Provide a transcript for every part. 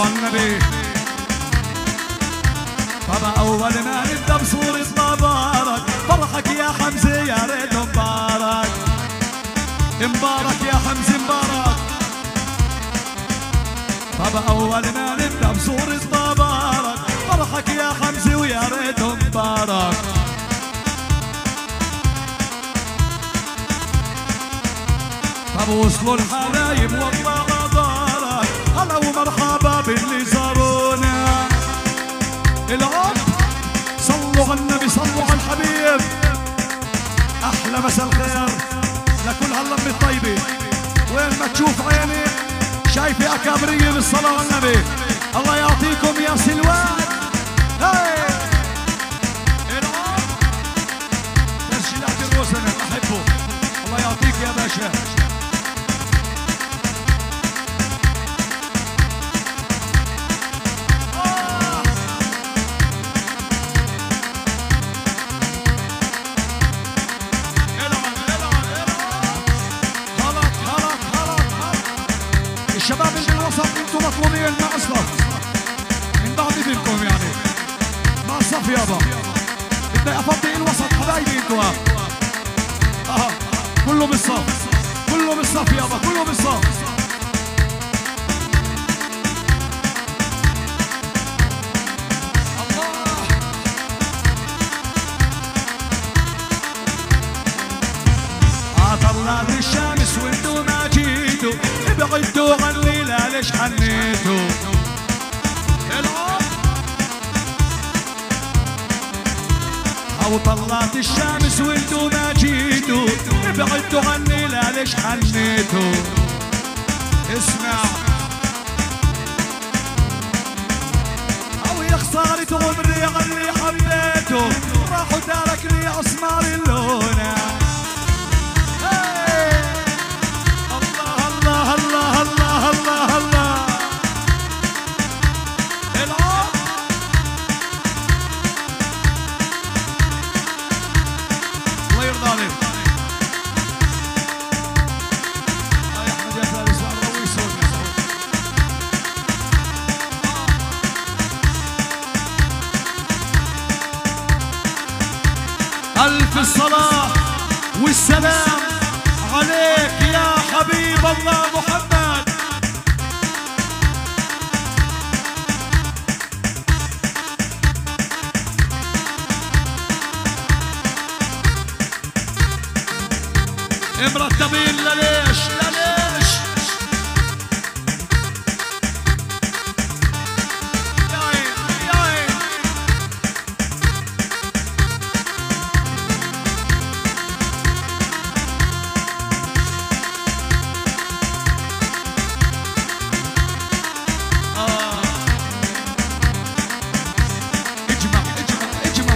على النبي. طب أول ما نبدأ بصورة مبارك، فرحك يا حمزة يا ريت مبارك. مبارك يا حمزة مبارك. طب أول ما نبدأ بصورة مبارك، فرحك يا حمزة ويا ريت مبارك. طب وصلوا الحبايب والله غدارك، هلا ومرحبا باللي زارونا. العب صلوا على النبي صلوا على الحبيب. احلى مساء الخير لكل هاللمة الطيبة، وين ما تشوف عيني شايفة اكابرية بالصلاة على النبي. الله يعطيكم يا سلوان. هاي العب ترشيلات الروسنة بحبه. الله يعطيك يا باشا. الشباب اللي بالوسط انتم مطلوبين مع اصلف من بعد منكم، يعني مع الصف يابا. بدي افضي الوسط حبايبي انتوا. كله بالصف كله بالصف يابا كله بالصف. طلعت الشمس وانتو ما جيتوا، ابعدوا عني لا ليش حنيتوا. العب او طلعت الشمس وانتو ما جيتوا، ابعدوا عني لا ليش حنيتوا. اسمع او يا خسارة عمري اللي حبيته، راحوا تركني اسمار اللونة. الله الله الله الله الله. العب الله يرضى عليك. يا احمد يا فارس وعروي صوت. الف الصلاة والسلام عليك يا حبيب الله محمد. مرتبين لليش لليش. يا عين يا عين. اجمع اجمع اجمع.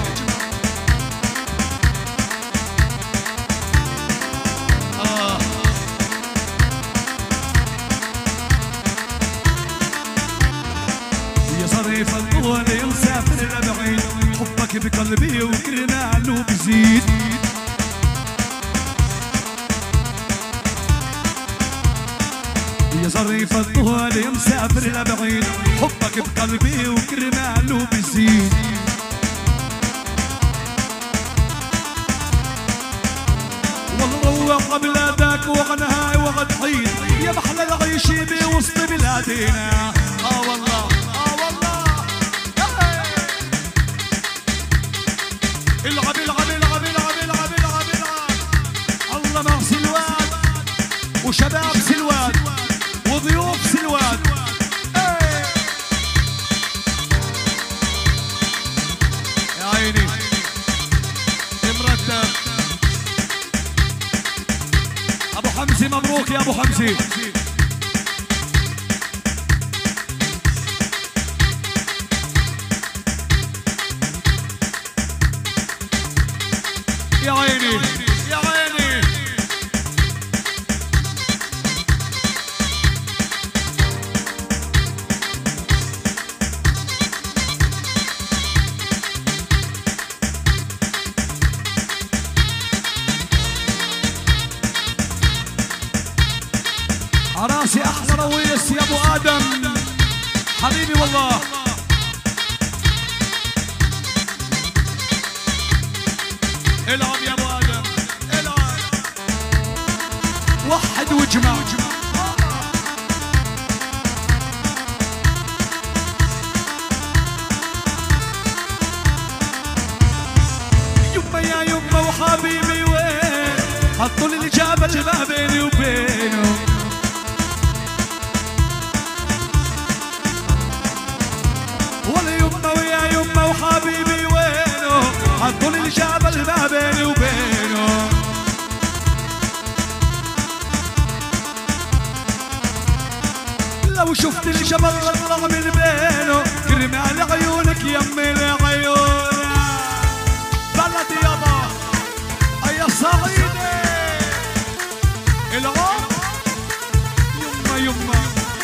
يا صريف الطول مسافر لبعيد، حبك بقلبي وكرماله بزيد. يا صريف الطول مسافر لبعيد، حبك بقلبي وكرماله بزيد. والله روح بلادك وعنها وغد حيد، يا محلى العيش بوسط بلادنا. والله العب العب العب العب العب العب العب. الله مع سلوان وشباب سلوان وضيوف سلوان. يا عيني مرتب. ابو حمزه مبروك يا ابو حمزه. يا عيني يا عيني. عراسي احلى رويس يا ابو ادم. حبيبي والله. العب يا ابو ادم العب، وحد واجمع. يما يا يما وحبيبي وين، حطوا لي الجبل ما بيني وبينه. ولا يما ويا يما وحبيبي وينه، حطوا لي الجبل ما بيني وبينه. لو شفت الجبل اطلع من بينه، كرمال عيونك يمي العيون. بلدي يابا يا صعيدي العب يما يما.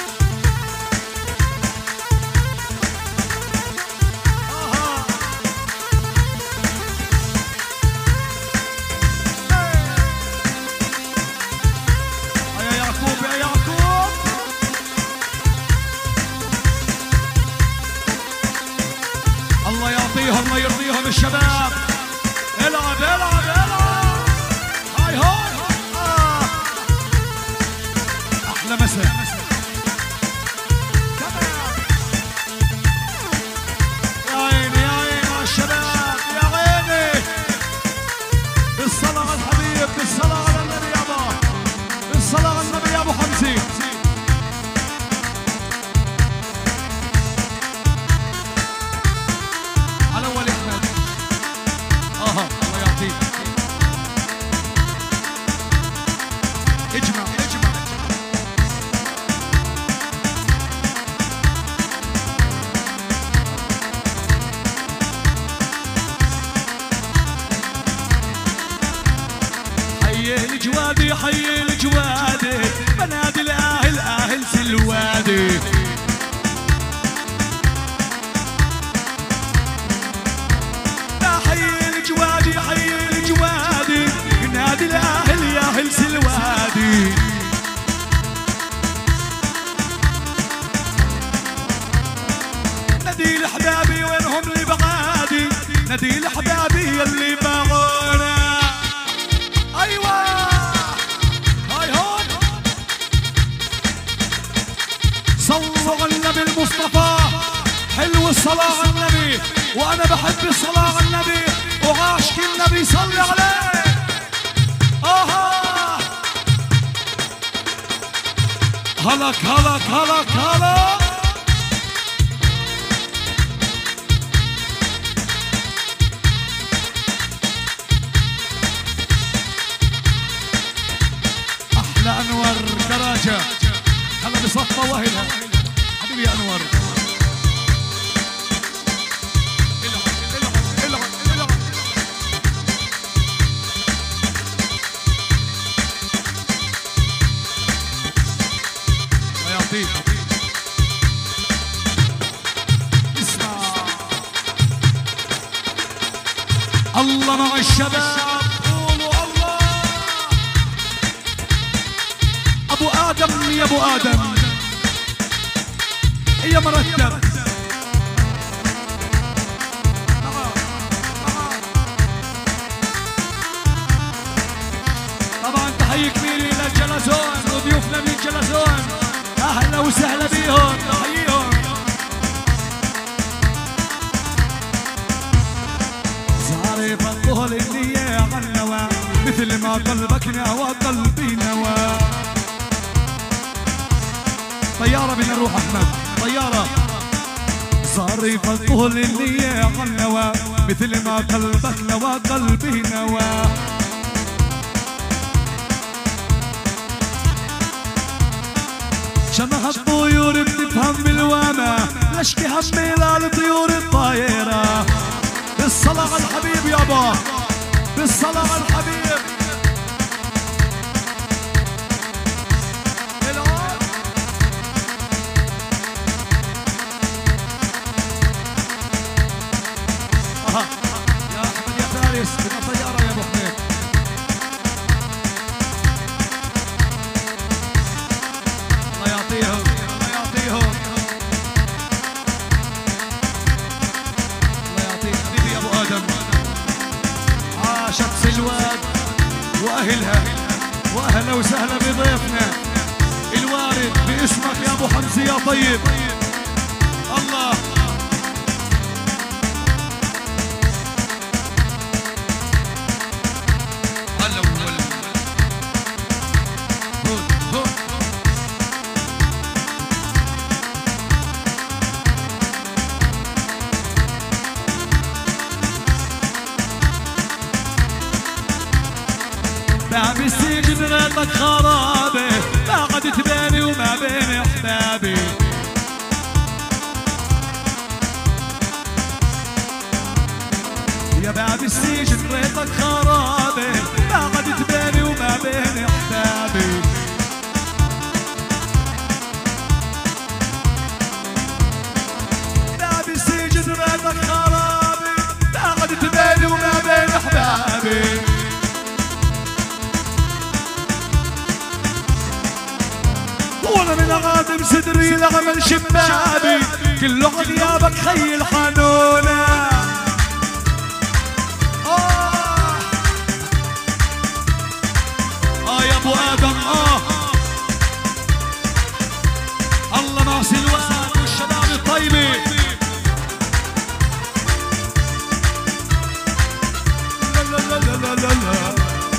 يا يعقوب يا يعقوب، الله يعطيهم الله يرضيهم الشباب. العب العب العب، هاي هاي احلى مساء. يا عيني يا عيني على الشباب، يا عيني. بالصلاة على الحبيب، بالصلاة على النبي يابا، بالصلاة على النبي يا ابو حمزي. على اول احمد الله يعطيك. اجمع اجمع. حي الجوادي حي الجوادي، بنادي الاهل اهل سلوادي. الجوادي حي الجوادي، نادي الاهل يا اهل سلوادي. نادي لحبابي وينهم اللي بعادي، نادي لحبابي يلي باعونا. ايوه هاي هون. صلوا على النبي المصطفى، حلو الصلاة على النبي، وانا بحب الصلاة على النبي وعاشق النبي صلي عليه. هلك هلك هلك هلك. احلى انور كراجة، هلا بصفى وهلها حبيبي يا انور. اسمع الله مع الشباب، قولوا الله. ابو ادم يا ابو ادم يا مرتب. طبعا تحية كبيرة للجلسون وضيوفنا من الجلسون، اهلا وسهلا بيهم، نحييهم. صاري فضل النية عالنوى، مثل ما قلبك نوى قلبي نوى. طيارة بدنا نروح احمد، طيارة. صاري فضل النية عالنوى، مثل ما قلبك نوى قلبي نوى. شمح الطيور بتفهم بالوامة، لشكي همي للطيور الطايرة. بالصلاة على الحبيب يابا، بالصلاة على الحبيب. يا احمد يا فارس بدنا طيارة يا ابو حميد. الله يعطيهم الله يعطيهم. اهلا وسهلا بضيفنا الوارد باسمك يا ابو حمزه يا طيب. الله باب السجن غيطك خرابه ما قدت بيني وما بين احبابي. يا باب السجن غيطك خرابه ما قدت بيني وما بين احبابي. باب السجن غيطك خرابه ما قدت بيني وما بين احبابي. وانا من اغاثم صدري لغمل شبابي كل غيابك خي الحنونه. يا ابو ادم الله ناصي الواد والشباب الطيبه. لا لا لا لا لا لا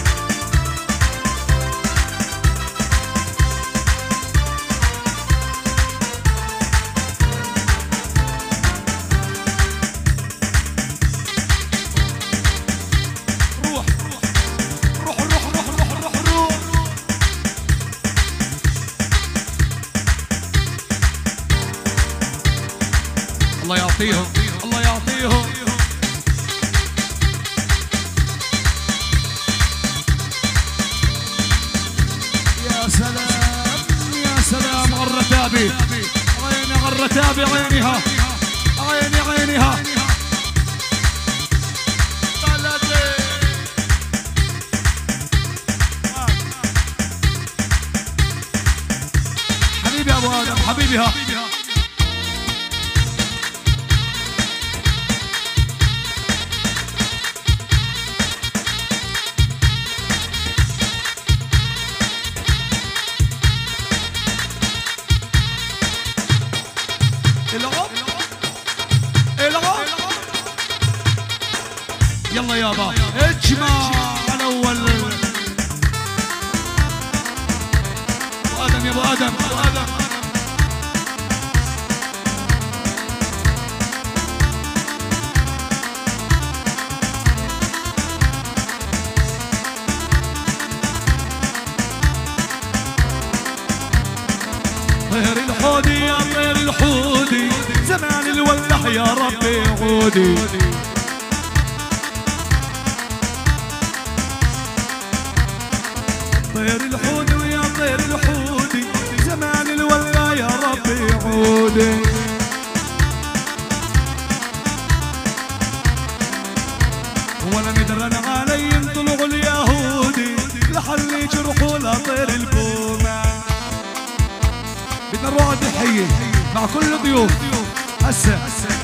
الله يعطيهم الله يعطيهم. يا سلام يا سلام غرتابي عيني غرتابي عينيها عيني عينيها حبيبي ابو ادم حبيبي ها. يلا يابا اجمع على اول ابو ادم يا ابو ادم ابو ادم. طير الحودي يا طير الحودي زمان الولح يا ربي عودي. طير الحودي ويا طير الحودي زمان الولا يا ربي عودي. ولا مدرن علي طلعوا اليهودي لحل يجرحوا لطير البومه. بدنا نروح عند الحيه مع كل الضيوف هسه